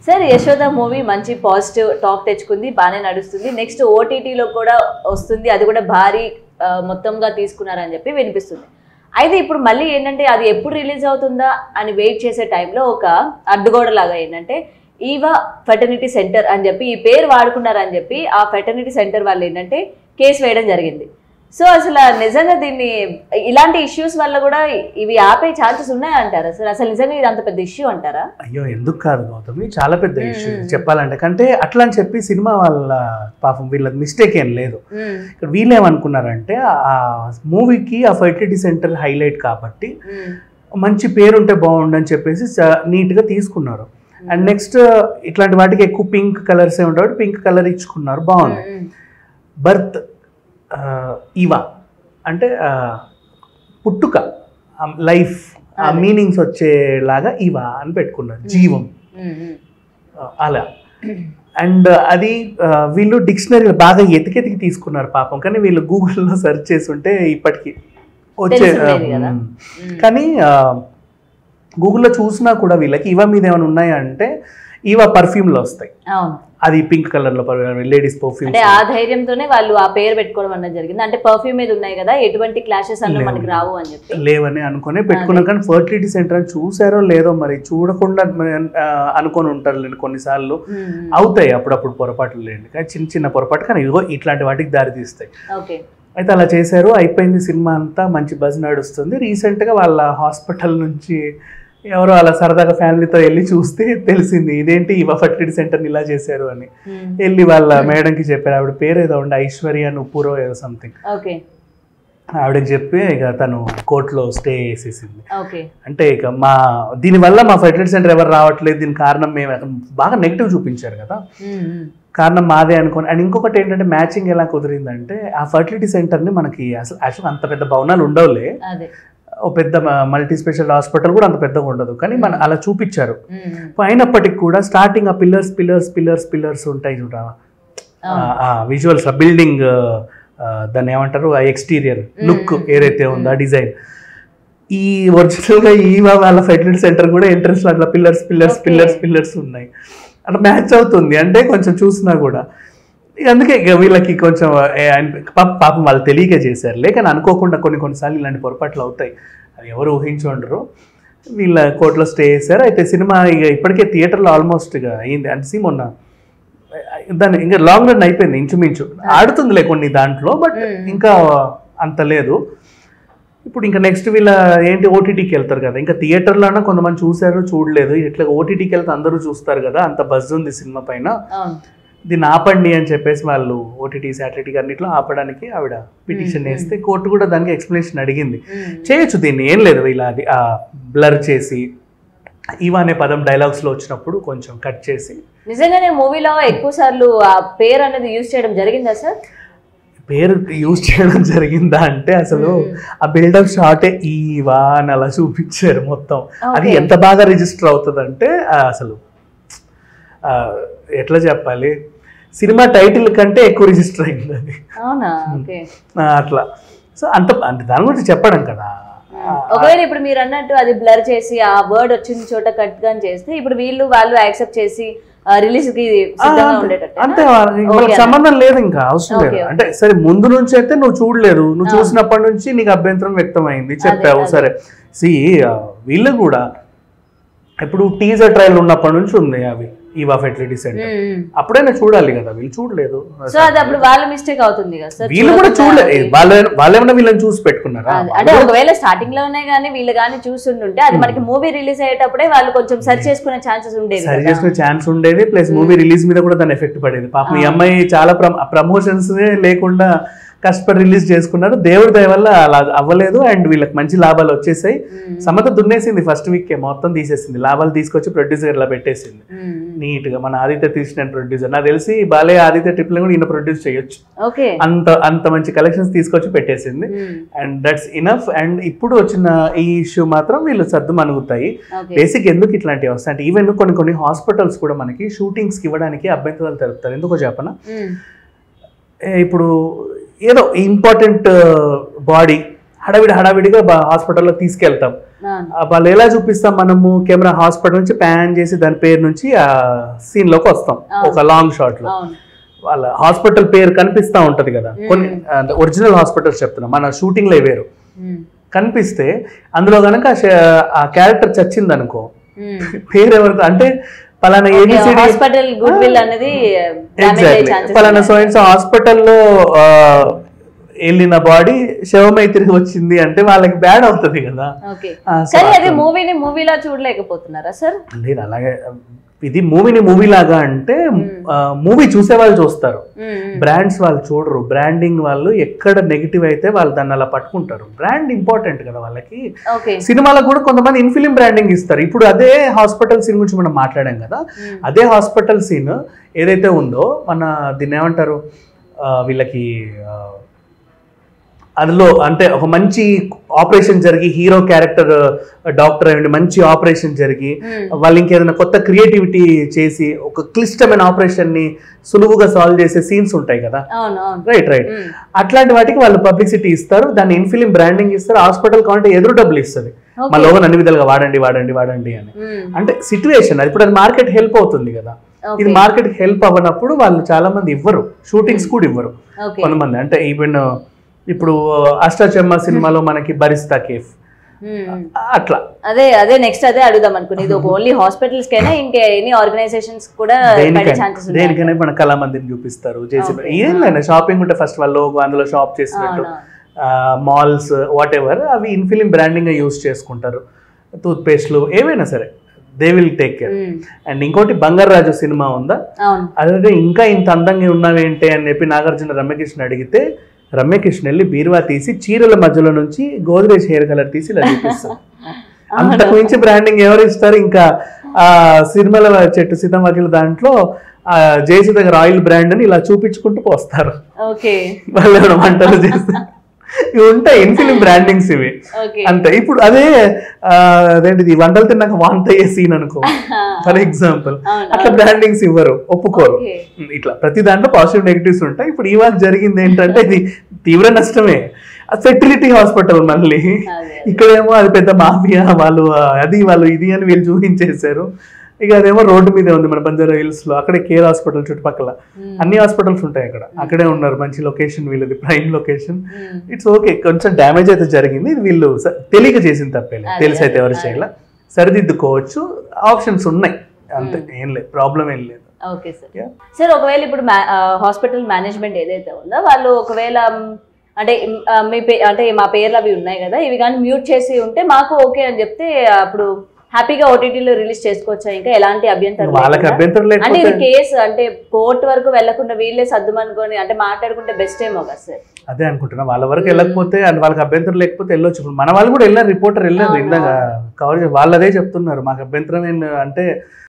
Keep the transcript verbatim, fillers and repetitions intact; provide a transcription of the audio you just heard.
Sir Yashoda movie మంచి positive talk తెచ్చుకుంది, బాగానే నడుస్తుంది. నెక్స్ట్ ఓటీటీలో కూడా వస్తుంది, అది కూడా భారీ మొత్తంగా తీసుకున్నారని చెప్పి వినిపిస్తుంది. అయితే ఇప్పుడు మళ్ళీ ఏంటంటే అది ఎప్పుడు రిలీజ్ అవుతుందా అని వెయిట్ చేసే టైంలో ఒక అడ్డుగోడ లాగా ఏంటంటే ఈవా ఫెటర్నిటీ సెంటర్ అని చెప్పి ఈ పేరు వాడుకున్నారని చెప్పి ఆ ఫెటర్నిటీ సెంటర్ వాళ్ళు ఏంటంటే కేసు వేయడం జరిగింది. సో అసలు నిజంగా దీన్ని ఇలాంటి ఇష్యూస్ వల్ల కూడా ఇవి ఆపే ఛాన్సెస్ ఉన్నాయంటారా సార్? అసలు నిజంగా ఇది అంత పెద్ద ఇష్యూ అంటారా? అయ్యో ఎందుకు కాదు గౌతమి, చాలా పెద్ద ఇష్యూ చెప్పాలంటే. కంటే అట్లా అని చెప్పి సినిమా వాళ్ళ పాపం వీళ్ళ మిస్టేక్ ఏం లేదు. ఇక్కడ వీళ్ళు ఏమనుకున్నారంటే ఆ మూవీకి ఆ ఫెర్టిలిటీ సెంటర్ హైలైట్ కాబట్టి మంచి పేరు ఉంటే బాగుండని చెప్పేసి నీట్గా తీసుకున్నారు. అండ్ నెక్స్ట్ ఇట్లాంటి వాటికి ఎక్కువ పింక్ కలర్సే ఉంటాడు, పింక్ కలర్ ఇచ్చుకున్నారు, బాగుంది. బర్త్ ఈవా అంటే పుట్టుక, లైఫ్, ఆ మీనింగ్స్ వచ్చేలాగా ఈవా అని పెట్టుకున్నారు, జీవం అలా. అండ్ అది వీళ్ళు డిక్షనరీలో బాగా ఎతికెతికి తీసుకున్నారు పాపం, కానీ వీళ్ళు గూగుల్లో సెర్చ్ చేసి ఉంటే ఇప్పటికీ వచ్చే. కానీ గూగుల్లో చూసినా కూడా వీళ్ళకి ఈవా మీద ఏమైనా ఉన్నాయా అంటే ఈవా పర్ఫ్యూమ్లో వస్తాయి, అది పింక్ కలర్ లో లేడీస్ పర్ఫ్యూమ్. అంటే ఆ ధైర్యంతోనే వాళ్ళు ఆ పేరు పెట్టుకోవడం అన్నది జరిగింది. అంటే పర్ఫ్యూమ్ మీద ఉన్నాయి కదా, ఎటువంటి క్లాషెస్ అన్న మనకి రావు అని చెప్పి లేవని అనుకునే పెట్టుకున్నాం. కానీ ఫర్టిలిటీ సెంటర్ అని చూసారో లేదో మరి, చూడకుండా అనుకొని ఉంటారు కొన్నిసార్లు, అవుతాయి అప్పుడప్పుడు పొరపాట్లు లేండి, కానీ చిన్న చిన్న పొరపాటు, కానీ ఇదిగో ఇట్లాంటి వాటికి దారి తీస్తాయి. ఓకే, అయితే అలా చేశారు, అయిపోయింది. సినిమా అంతా మంచి బజ్ నడుస్తుంది. రీసెంట్గా వాళ్ళ హాస్పిటల్ నుంచి ఎవరో అలా సరదాగా ఫ్యామిలీతో వెళ్ళి చూస్తే తెలిసింది ఇదేంటి ఇవా ఫర్టిలిటీ సెంటర్ని ఇలా చేశారు అని. వెళ్ళి వాళ్ళ మేడంకి చెప్పారు, ఆవిడ పేరు ఏదో ఉండే ఐశ్వర్య నుప్పురో ఏదో సంథింగ్. ఆవిడకి చెప్పి ఇక తను కోర్టులో స్టే చేసేసింది. అంటే ఇక మా దీనివల్ల మా ఫర్టిలిటీ సెంటర్ ఎవరు రావట్లేదు, దీని కారణం మేము బాగా నెగిటివ్ చూపించారు కదా, కారణం మాదే అనుకోని. అండ్ ఇంకొకటి ఏంటంటే మ్యాచింగ్ ఎలా కుదిరిందంటే ఆ ఫర్టిలిటీ సెంటర్ని మనకి అసలు యాక్చువల్గా అంత పెద్ద భవనాలు ఉండవులే, ఓ పెద్ద మల్టీ స్పెషల్ హాస్పిటల్ కూడా అంత పెద్దగా ఉండదు, కానీ మన అలా చూపించారు. అయినప్పటికీ కూడా స్టార్టింగ్ ఆ పిల్లర్స్ పిల్లర్స్ పిల్లర్స్ పిల్లర్స్ ఉంటాయి చూడ, విజువల్స్, ఆ బిల్డింగ్ దాన్ని ఏమంటారు, ఆ ఎక్స్టీరియర్ లుక్ ఏదైతే ఉందో ఆ డిజైన్, ఈ ఒరిజినల్గా ఈ వాళ్ళ ఫెర్టిలిటీ సెంటర్ కూడా ఎంట్రన్స్ అట్లా పిల్లర్స్ పిల్లర్స్ పిల్లర్స్ పిల్లర్స్ ఉన్నాయి, అట్లా మ్యాచ్ అవుతుంది. అంటే కొంచెం చూసినా కూడా అందుకే వీళ్ళకి కొంచెం పాపం వాళ్ళు తెలియక చేశారు, లేకని అనుకోకుండా కొన్ని కొన్నిసార్లు ఇలాంటి పొరపాట్లు అవుతాయి, అది ఎవరు ఊహించుండరు. వీళ్ళ కోర్టులో స్టే చేశారు. అయితే సినిమా ఇక ఇప్పటికే థియేటర్లో ఆల్మోస్ట్ ఇక అయింది అంటే సీ మొన్న దాన్ని ఇంకా లాంగ్ రన్ అయిపోయింది ఇంచుమించు, ఆడుతుందిలే కొన్ని దాంట్లో, బట్ ఇంకా అంత లేదు. ఇప్పుడు ఇంకా నెక్స్ట్ వీళ్ళ ఏంటి ఓటీటీకి వెళ్తారు కదా, ఇంకా థియేటర్లో అన్నా కొంతమంది చూశారు చూడలేదు, ఇట్లా ఓటీటీకి వెళ్తే అందరూ చూస్తారు కదా, అంత బజ్ ఉంది సినిమా పైన, దీన్ని ఆపండి అని చెప్పేసి వాళ్ళు ఓటీటీ శాటిలైట్ అన్నిట్లో ఆపడానికి ఆవిడ పిటిషన్ వేస్తే కోర్టు కూడా దానికి ఎక్స్ప్లెనేషన్ అడిగింది. చేయొచ్చు దీన్ని, ఏం లేదు, ఇలా అది బ్లర్ చేసి ఈవా అనే పదం డైలాగ్స్లో వచ్చినప్పుడు కొంచెం కట్ చేసి. నిజంగానే మూవీలో ఎక్కువ సార్లు ఆ పేరు అనేది యూజ్ చేయడం జరిగిందా సార్? పేరు యూజ్ చేయడం జరిగిందా అంటే అసలు ఆ బిల్డప్ షాటే ఈవా అని అలా చూపించారు మొత్తం. అది ఎంత బాగా రిజిస్టర్ అవుతుంది అంటే అసలు ఎట్లా చెప్పాలి, సినిమా టైటిల్ కంటే ఎక్కువ రిజిస్టర్ అయింది అది, అట్లా. సో అంత అంటే దాని గురించి చెప్పడం కదా. ఒకవేళ ఇప్పుడు మీరు అన్నట్టు అది బ్లర్ చేసి ఆ వర్డ్ వచ్చిన చోట కట్ గా చేస్తే ఇప్పుడు వీళ్ళు వాళ్ళు యాక్సెప్ట్ చేసి రిలీజ్ కి అంతే, సంబంధం లేదు, ఇంకా అవసరం లేదు. అంటే సరే ముందు నుంచి అయితే నువ్వు చూడలేదు, నువ్వు చూసినప్పటి నుంచి నీకు అభ్యంతరం వ్యక్తమైంది, చెప్పావు, సరే. సి వీళ్ళు కూడా ఇప్పుడు టీజర్ ట్రయల్ ఉన్నప్పటి నుంచి ఉంది అవి ఈవా ఫెర్టిలిటీ సెంటర్, అప్పుడైనా చూడాలి కదా, వీళ్ళు చూడలేదు. సో అది అప్పుడు వాళ్ళ మిస్టేక్ అవుతుంది కదా సార్, వీళ్ళు కూడా చూడలేదు, వాళ్ళు వాళ్ళేమన్నా వీళ్ళని చూసి పెట్టుకున్నారా? అంటే ఒకవేళ స్టార్టింగ్ లోనే కానీ వీళ్ళు కానీ చూస్తుంటే అది మనకి మూవీ రిలీజ్ అయ్యేటప్పుడే వాళ్ళు కొంచెం సర్చ్ చేసుకునే ఛాన్సెస్ ఉండేది, సర్చ్ చేసుకునే ఛాన్స్ ఉండేది, ప్లస్ మూవీ రిలీజ్ మీద కూడా దాని ఎఫెక్ట్ పడేది. పాపం ఈ అమ్మాయి చాలా ప్రమోషన్స్ లేకుండా కష్టపడి రిలీజ్ చేసుకున్నారు, దేవుడి దయ వల్ల అలా అవ్వలేదు. అండ్ వీళ్ళకి మంచి లాభాలు వచ్చేసాయి. సమంత దున్నేసింది ఫస్ట్ వీక్, మొత్తం తీసేసింది, లాభాలు తీసుకొచ్చి ప్రొడ్యూసర్ ఇలా పెట్టేసింది నీట్ గా. మన ఆదిత్య తీసిన ప్రొడ్యూసర్, నాకు తెలిసి బాలే ఆదిత్య ట్రిపుల్ కూడా ఈయన ప్రొడ్యూస్ చేయొచ్చు, అంత అంత మంచి కలెక్షన్స్ తీసుకొచ్చి పెట్టేసింది. And that's enough. అండ్ ఇప్పుడు వచ్చిన ఈ ఇష్యూ మాత్రం వీళ్ళు సర్దు మనుగుతాయి. బేసిక్ ఎందుకు ఇట్లాంటివి వస్తాయి అంటే ఈవెన్ కొన్ని కొన్ని హాస్పిటల్స్ కూడా మనకి షూటింగ్స్ కి ఇవ్వడానికి అభ్యంతరాలు తెలుపుతారు. ఎందుకో చెప్పనా, ఇప్పుడు ఏదో ఇంపార్టెంట్ బాడీ హడావిడి హడావిడిగా హాస్పిటల్లో తీసుకెళ్తాం, వాళ్ళు ఎలా చూపిస్తాం మనము కెమెరా హాస్పిటల్ నుంచి ప్యాన్ చేసి దాని పేరు నుంచి ఆ సీన్ లోకి వస్తాం ఒక లాంగ్ షాట్ లో. వాళ్ళ హాస్పిటల్ పేరు కనిపిస్తా ఉంటది కదా, కొన్ని ఒరిజినల్ హాస్పిటల్స్ చెప్తున్నా, మన షూటింగ్ లో వేరు కనిపిస్తే అందులో కనుక ఆ క్యారెక్టర్ చచ్చింది అనుకో, పేరు ఎవరికి అంటే పలానా ఏబిసిడి హాస్పిటల్ గుడ్ విల్ అనేది ఎగ్జాక్ట్లీ పలానా సో అండ్ సో హాస్పిటల్లో వెళ్ళిన బాడీ శవమై తిరిగి వచ్చింది అంటే వాళ్ళకి బ్యాడ్ అవుతుంది కదా. మూవీని మూవీలా చూడలేకపోతున్నారా సార్? లేదు, అలాగే ఇది మూవీని మూవీ లాగా అంటే మూవీ చూసే వాళ్ళు చూస్తారు, బ్రాండ్స్ వాళ్ళు చూడరు. బ్రాండింగ్ వాళ్ళు ఎక్కడ నెగిటివ్ అయితే వాళ్ళు దాన్ని అలా పట్టుకుంటారు. బ్రాండ్ ఇంపార్టెంట్ కదా వాళ్ళకి. సినిమాలకు కూడా కొంతమంది ఇన్ఫిలిం బ్రాండింగ్ ఇస్తారు. ఇప్పుడు అదే హాస్పిటల్ సీన్ గురించి మనం మాట్లాడాం కదా, అదే హాస్పిటల్ సీన్ ఏదైతే ఉందో మన దీన్ని ఏమంటారు వీళ్ళకి అందులో అంటే ఒక మంచి ఆపరేషన్ జరిగి హీరో క్యారెక్టర్ డాక్టర్ అయ్యండి మంచి ఆపరేషన్ జరిగి వాళ్ళు ఇంకేదైనా కొత్త క్రియేటివిటీ చేసి ఒక క్లిష్టమైన ఆపరేషన్ ని సులువుగా సాల్వ్ చేసే సీన్స్ ఉంటాయి కదా, రైట్ రైట్ అట్లాంటి వాటికి వాళ్ళు పబ్లిసిటీ ఇస్తారు, దాన్ని ఇన్ఫిలిం బ్రాండింగ్ ఇస్తారు. హాస్పిటల్ కావాలంటే ఎదురు డబ్బులు ఇస్తుంది, మా లోగోని అన్ని విధాలుగా వాడండి వాడండి వాడండి అని. అంటే సిచ్యువేషన్ అది, ఇప్పుడు అది మార్కెట్ హెల్ప్ అవుతుంది కదా. ఇది మార్కెట్ హెల్ప్ అవ్వనప్పుడు వాళ్ళు చాలా మంది ఇవ్వరు, షూటింగ్స్ కూడా ఇవ్వరు కొంతమంది. అంటే ఈవెన్ ఇప్పుడు అష్టాచెమ్మ సినిమాలో మనకి బరిస్తా కేఫ్ అట్లా. అదే అదే నెక్స్ట్ అదే అడుగుదాం అనుకుని, ఇది ఓన్లీ హాస్పిటల్స్ కైనా ఇంకా ఎనీ ఆర్గనైజేషన్స్ కూడా దేనికైనా మన కళామందిని చూపిస్తారు చేసి ఏదైనా షాపింగ్ ఉంటే ఫస్ట్ వాళ్ళు అందులో షాప్ చేసినట్టు మాల్స్ వాట్ ఎవర్ అవి ఇన్ఫిలిం బ్రాండింగ్ యూజ్ చేసుకుంటారు. టూత్ పేస్ట్లు ఏవైనా సరే they will take care. And ఇంకోటి బంగారాజు సినిమా ఉందా, అదే ఇంకా ఇంత అందంగా ఉన్నావేంటి అని చెప్పి నాగార్జున రమ్యకృష్ణ అడిగితే రమ్యకృష్ణ వెళ్ళి బీరువా తీసి చీరల మధ్యలో నుంచి గోద్రేజ్ హెయిర్ కలర్ తీసి ఇలా చూపిస్తారు. అంతకు మించి బ్రాండింగ్ ఎవరు ఇస్తారు? ఇంకా ఆ సినిమాల చెట్టు సీతమ్మకిల దాంట్లో ఆ జేసీ దగ్గర ఆయిల్ బ్రాండ్ అని ఇలా చూపించుకుంటూ పోస్తారు. వాళ్ళు ఏమైనా వంటలు చేస్తారు, ఇవి ఉంటాయి ఇన్ఫిలిం బ్రాండింగ్స్ ఇవి అంతే. ఇప్పుడు అదే అదేంటిది వంటలు తిన్నాక వాంత అయ్యే సీన్ అనుకో ఫర్ ఎగ్జాంపుల్, అట్లా బ్రాండింగ్స్ ఇవ్వరు, ఒప్పుకోరు. ఇట్లా ప్రతి దాంట్లో పాజిటివ్ నెగిటివ్స్ ఉంటాయి. ఇప్పుడు ఇవాళ జరిగింది ఏంటంటే ఇది తీవ్ర నష్టమే. ఫెర్టిలిటీ హాస్పిటల్ మళ్ళీ ఇక్కడేమో అది పెద్ద మాఫియా వాళ్ళు అది వాళ్ళు ఇది అని వీళ్ళు చూపించేశారు. ఇక అదేమో రోడ్డు మీదే ఉంది మన బంజారా హిల్స్ లో, అక్కడే కేర్ హాస్పిటల్ చుట్టుపక్కల అన్ని హాస్పిటల్స్ ఉంటాయి అక్కడ, అక్కడే ఉన్నారు. మంచి లొకేషన్ వీళ్ళది, ప్రైమ్ లొకేషన్. ఇట్స్ ఓకే, కొంచెం డ్యామేజ్ అయితే జరిగింది, వీళ్ళు తెలియక చేసిన తప్పేలే, తెలిసి అయితే ఎవరు చేయాల సరిదిద్దుకోవచ్చు, ఆప్షన్స్ ఉన్నాయి అంతే, ఏం లేదు ప్రాబ్లం ఏం లేదు. Okay sir. సార్ ఒకవేళ ఇప్పుడు హాస్పిటల్ మేనేజ్మెంట్ ఏదైతే ఉందో వాళ్ళు ఒకవేళ అంటే మీ పే అంటే మా పేర్లు అవి ఉన్నాయి కదా ఇవి కానీ మ్యూట్ చేసి ఉంటే మాకు ఓకే అని చెప్తే అప్పుడు హ్యాపీగా ఓటీటీలో రిలీజ్ చేసుకోవచ్చా? ఇంకా ఎలాంటి అభ్యంతరం అంటే ఇది కేసు అంటే కోర్టు వరకు వెళ్లకుండా వీళ్ళే సర్దుమనుకొని అంటే మాట్లాడుకుంటే బెస్ట్ ఏమో కదా సార్? అదే అనుకుంటున్నా, వాళ్ళ వరకు వెళ్ళకపోతే వాళ్ళకి అభ్యంతరం లేకపోతే వెళ్ళొచ్చు. ఇప్పుడు మన వాళ్ళు కూడా వెళ్ళారు, రిపోర్టర్ వెళ్ళారు ఇందాక కవర్, వాళ్ళు అదే చెప్తున్నారు మాకు అభ్యంతరం ఏం అంటే